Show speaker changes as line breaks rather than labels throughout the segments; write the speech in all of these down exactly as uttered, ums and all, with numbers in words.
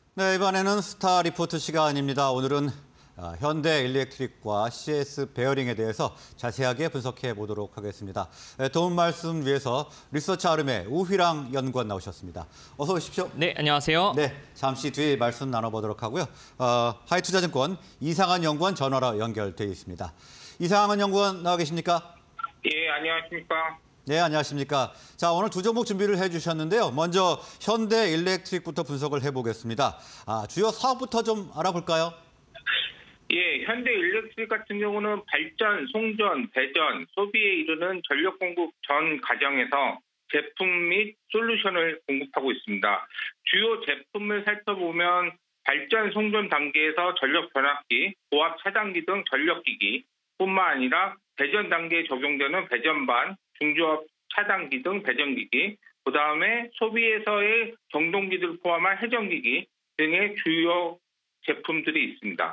네, 이번에는 스타 리포트 시간입니다. 오늘은 아, 현대 일렉트릭과 씨에스 베어링에 대해서 자세하게 분석해 보도록 하겠습니다. 네, 도움 말씀 위해서 리서치 아름의 우휘랑 연구원 나오셨습니다. 어서 오십시오.
네, 안녕하세요.
네, 잠시 뒤에 말씀 나눠보도록 하고요. 어, 하이투자증권 이상한 연구원 전화로 연결돼 있습니다. 이상한 연구원 나와 계십니까?
예, 안녕하십니까.
네, 안녕하십니까. 자, 오늘 두 종목 준비를 해주셨는데요. 먼저 현대 일렉트릭부터 분석을 해보겠습니다. 아, 주요 사업부터 좀 알아볼까요?
예, 현대 일렉트릭 같은 경우는 발전, 송전, 배전, 소비에 이르는 전력 공급 전 과정에서 제품 및 솔루션을 공급하고 있습니다. 주요 제품을 살펴보면 발전, 송전 단계에서 전력 변압기, 고압 차단기 등 전력기기 뿐만 아니라 배전 단계에 적용되는 배전반, 중저압 차단기 등 배전기기, 그다음에 소비에서의 경동기들을 포함한 회전기기 등의 주요 제품들이 있습니다.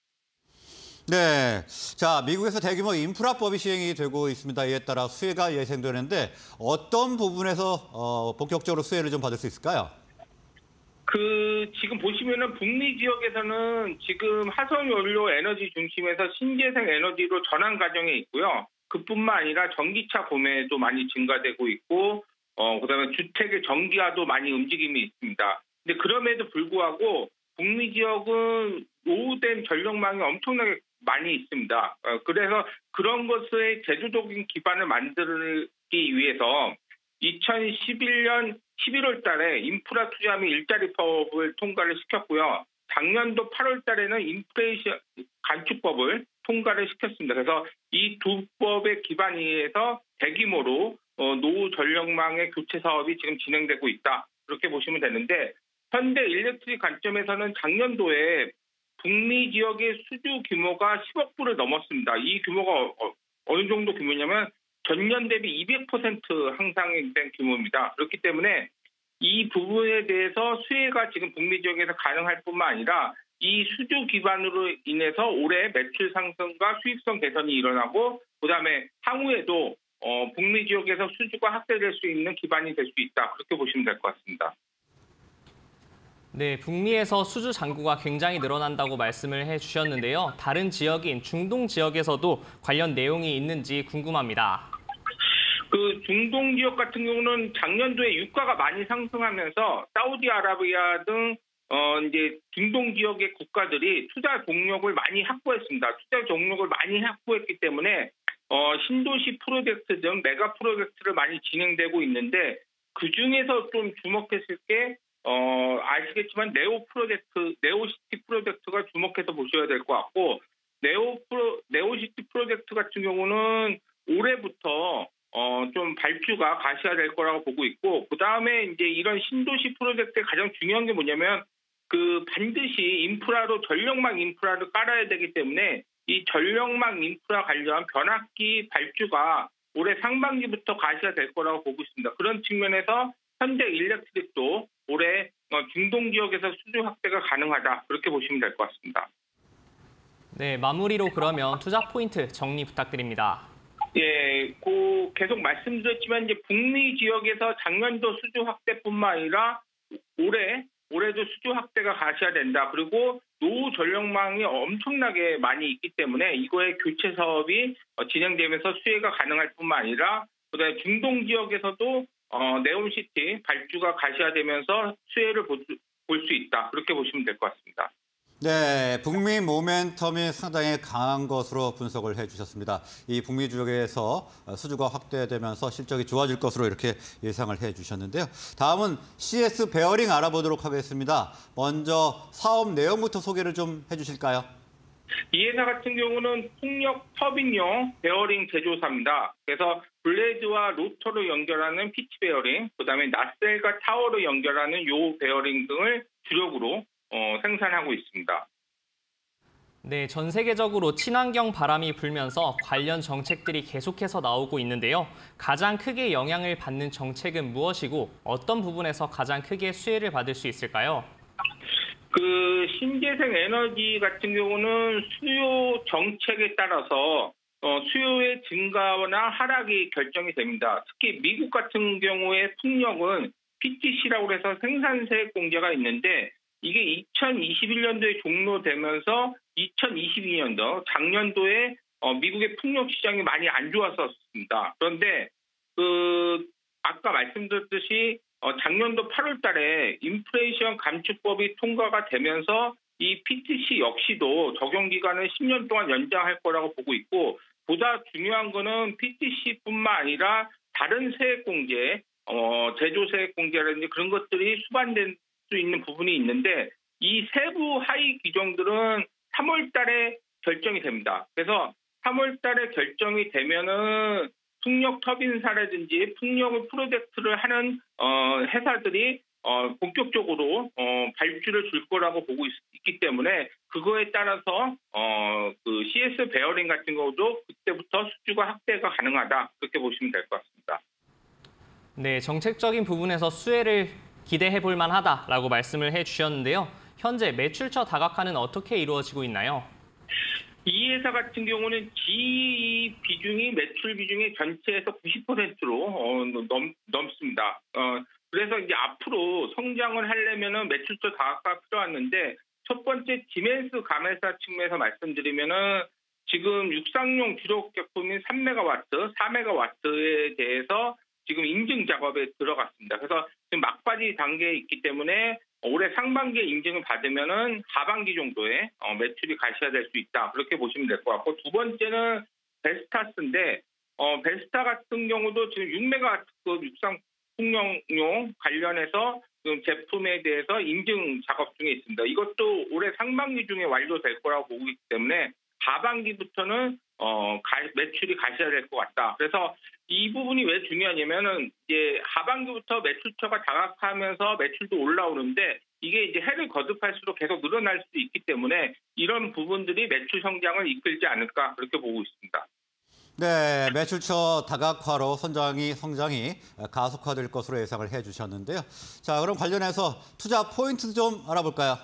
네, 자 미국에서 대규모 인프라법이 시행이 되고 있습니다. 이에 따라 수혜가 예상되는데 어떤 부분에서 어, 본격적으로 수혜를 좀 받을 수 있을까요?
그 지금 보시면은 북미 지역에서는 지금 화석 연료 에너지 중심에서 신재생 에너지로 전환 과정에 있고요. 그뿐만 아니라 전기차 구매도 많이 증가되고 있고, 어 그다음에 주택의 전기화도 많이 움직임이 있습니다. 근데 그럼에도 불구하고 북미 지역은 노후된 전력망이 엄청나게 많이 있습니다. 어, 그래서 그런 것의 제도적인 기반을 만들기 위해서 이천십일 년 십일월 달에 인프라 투자 및 일자리법을 통과를 시켰고요. 작년도 팔월 달에는 인플레이션 감축법을 통과를 시켰습니다. 그래서 이 두 법의 기반 위에서 대규모로 노후 전력망의 교체 사업이 지금 진행되고 있다. 그렇게 보시면 되는데 현대 일렉트릭 관점에서는 작년도에 북미 지역의 수주 규모가 십억 불을 넘었습니다. 이 규모가 어느 정도 규모냐면 전년 대비 이백 퍼센트 향상된 규모입니다. 그렇기 때문에 이 부분에 대해서 수혜가 지금 북미 지역에서 가능할 뿐만 아니라 이 수주 기반으로 인해서 올해 매출 상승과 수익성 개선이 일어나고 그다음에 향후에도 어, 북미 지역에서 수주가 확대될 수 있는 기반이 될 수 있다. 그렇게 보시면 될 것 같습니다.
네, 북미에서 수주 잔고가 굉장히 늘어난다고 말씀을 해주셨는데요. 다른 지역인 중동 지역에서도 관련 내용이 있는지 궁금합니다.
그 중동 지역 같은 경우는 작년도에 유가가 많이 상승하면서 사우디아라비아 등 어 이제 중동 지역의 국가들이 투자 동력을 많이 확보했습니다. 투자 동력을 많이 확보했기 때문에 어 신도시 프로젝트 등 메가 프로젝트를 많이 진행되고 있는데 그 중에서 좀 주목했을 게 어 아시겠지만 네오 프로젝트, 네오시티 프로젝트가 주목해서 보셔야 될 것 같고 네오 프로 네오시티 프로젝트 같은 경우는 올해부터 어, 좀 발주가 가시화될 거라고 보고 있고, 그 다음에 이제 이런 신도시 프로젝트의 가장 중요한 게 뭐냐면, 그 반드시 인프라로 전력망 인프라를 깔아야 되기 때문에 이 전력망 인프라 관련 변압기 발주가 올해 상반기부터 가시화될 거라고 보고 있습니다. 그런 측면에서 현대 일렉트릭도 올해 중동 지역에서 수주 확대가 가능하다. 그렇게 보시면 될 것 같습니다.
네, 마무리로 그러면 투자 포인트 정리 부탁드립니다.
예, 그 계속 말씀드렸지만 이제 북미 지역에서 작년도 수주 확대뿐만 아니라 올해 올해도 수주 확대가 가시화된다. 그리고 노후 전력망이 엄청나게 많이 있기 때문에 이거의 교체 사업이 진행되면서 수혜가 가능할 뿐만 아니라 그다음에 중동 지역에서도 어, 네옴시티 발주가 가시화되면서 수혜를 볼 수 있다. 그렇게 보시면 될 것 같습니다.
네, 북미 모멘텀이 상당히 강한 것으로 분석을 해주셨습니다. 이 북미 지역에서 수주가 확대되면서 실적이 좋아질 것으로 이렇게 예상을 해주셨는데요. 다음은 씨에스 베어링 알아보도록 하겠습니다. 먼저 사업 내용부터 소개를 좀 해주실까요?
이 회사 같은 경우는 풍력 터빈용 베어링 제조사입니다. 그래서 블레이드와 로터로 연결하는 피치 베어링, 그다음에 나셀과 타워로 연결하는 요 베어링 등을 주력으로 어, 생산하고 있습니다.
네, 전 세계적으로 친환경 바람이 불면서 관련 정책들이 계속해서 나오고 있는데요. 가장 크게 영향을 받는 정책은 무엇이고 어떤 부분에서 가장 크게 수혜를 받을 수 있을까요?
그 신재생 에너지 같은 경우는 수요 정책에 따라서 어, 수요의 증가나 하락이 결정이 됩니다. 특히 미국 같은 경우에 풍력은 피티씨라고 해서 생산세 공제가 있는데 이게 이천이십일 년도에 종료되면서 이천이십이 년도 작년도에 어, 미국의 풍력 시장이 많이 안 좋았었습니다. 그런데 그 아까 말씀드렸듯이 어, 작년도 팔월 달에 인플레이션 감축법이 통과가 되면서 이 피티씨 역시도 적용 기간을 십 년 동안 연장할 거라고 보고 있고, 보다 중요한 거는 피티씨뿐만 아니라 다른 세액공제, 어, 제조세액공제라든지 그런 것들이 수반될 수 있는 부분이 있는데, 이 세부 하위 규정들은 삼월 달에 결정이 됩니다. 그래서 삼월 달에 결정이 되면은 풍력 터빈사라든지 풍력 프로젝트를 하는 어, 회사들이 어, 본격적으로 어, 발주를 줄 거라고 보고 있, 있기 때문에 그거에 따라서 어, 그 씨에스 베어링 같은 경우도 그때부터 수주가 확대가 가능하다, 그렇게 보시면 될 것 같습니다.
네, 정책적인 부분에서 수혜를 기대해 볼 만하다라고 말씀을 해주셨는데요. 현재 매출처 다각화는 어떻게 이루어지고 있나요?
이 회사 같은 경우는 지이 비중이 매출 비중의 전체에서 구십 퍼센트로 어, 넘, 넘습니다. 어, 그래서 이제 앞으로 성장을 하려면은 매출처 다각화가 필요했는데, 첫 번째 디멘스 감회사 측면에서 말씀드리면은 지금 육상용 주력 제품인 삼 메가와트, 사 메가와트에 대해서 지금 인증 작업에 들어갔습니다. 그래서 지금 막바지 단계에 있기 때문에 올해 상반기에 인증을 받으면은 하반기 정도에 어, 매출이 가시화될 수 있다, 그렇게 보시면 될 것 같고, 두 번째는 베스타스인데 어, 베스타 같은 경우도 지금 육 메가와트급 육상 풍력용 관련해서 지금 제품에 대해서 인증 작업 중에 있습니다. 이것도 올해 상반기 중에 완료될 거라고 보고 있기 때문에 하반기부터는 어, 가, 매출이 가시화될 것 같다. 그래서 이 부분이 왜 중요하냐면은 이제 하반기부터 매출처가 다각화하면서 매출도 올라오는데, 이게 이제 해를 거듭할수록 계속 늘어날 수도 있기 때문에 이런 부분들이 매출 성장을 이끌지 않을까, 그렇게 보고 있습니다.
네, 매출처 다각화로 성장이, 성장이 가속화될 것으로 예상을 해주셨는데요. 자, 그럼 관련해서 투자 포인트 좀 알아볼까요?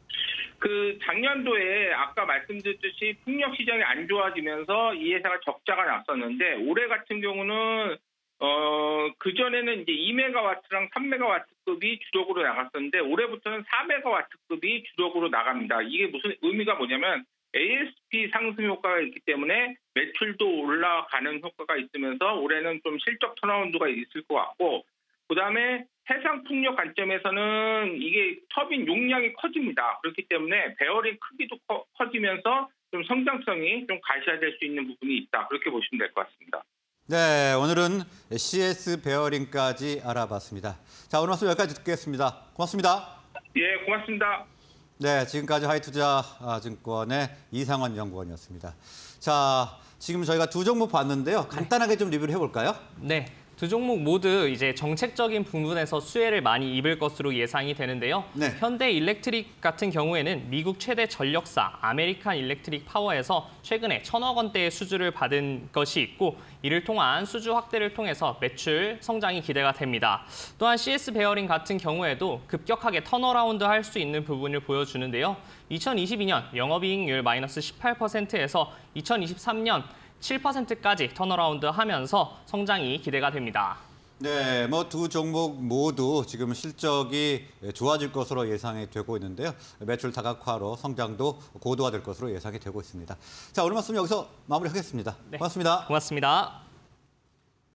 그 작년도에 아까 말씀드렸듯이 풍력 시장이 안 좋아지면서 이 회사가 적자가 났었는데, 올해 같은 경우는 어, 그전에는 이제 이 메가와트랑 삼 메가와트급이 주력으로 나갔었는데, 올해부터는 사 메가와트급이 주력으로 나갑니다. 이게 무슨 의미가 뭐냐면 에이에스피 상승 효과가 있기 때문에 매출도 올라가는 효과가 있으면서 올해는 좀 실적 턴어라운드가 있을 것 같고, 그다음에 해상 풍력 관점에서는 이게 터빈 용량이 커집니다. 그렇기 때문에 베어링 크기도 커, 커지면서 좀 성장성이 좀 가시화될 수 있는 부분이 있다, 그렇게 보시면 될 것 같습니다.
네, 오늘은 씨에스 베어링까지 알아봤습니다. 자, 오늘 말씀 여기까지 듣겠습니다. 고맙습니다.
예, 고맙습니다.
네, 지금까지 하이투자증권의 이상원 연구원이었습니다. 자, 지금 저희가 두 종목 봤는데요. 간단하게 좀 리뷰를 해볼까요?
네. 두 종목 모두 이제 정책적인 부분에서 수혜를 많이 입을 것으로 예상이 되는데요.
네.
현대 일렉트릭 같은 경우에는 미국 최대 전력사 아메리칸 일렉트릭 파워에서 최근에 천억 원대의 수주를 받은 것이 있고, 이를 통한 수주 확대를 통해서 매출 성장이 기대가 됩니다. 또한 씨에스 베어링 같은 경우에도 급격하게 턴어라운드 할 수 있는 부분을 보여주는데요. 이천이십이 년 영업이익률 마이너스 십팔 퍼센트에서 이천이십삼 년 칠 퍼센트까지 턴어라운드 하면서 성장이 기대가 됩니다.
네, 뭐 두 종목 모두 지금 실적이 좋아질 것으로 예상이 되고 있는데요. 매출 다각화로 성장도 고도화될 것으로 예상이 되고 있습니다. 자, 오늘 말씀 여기서 마무리하겠습니다.
네,
고맙습니다.
고맙습니다.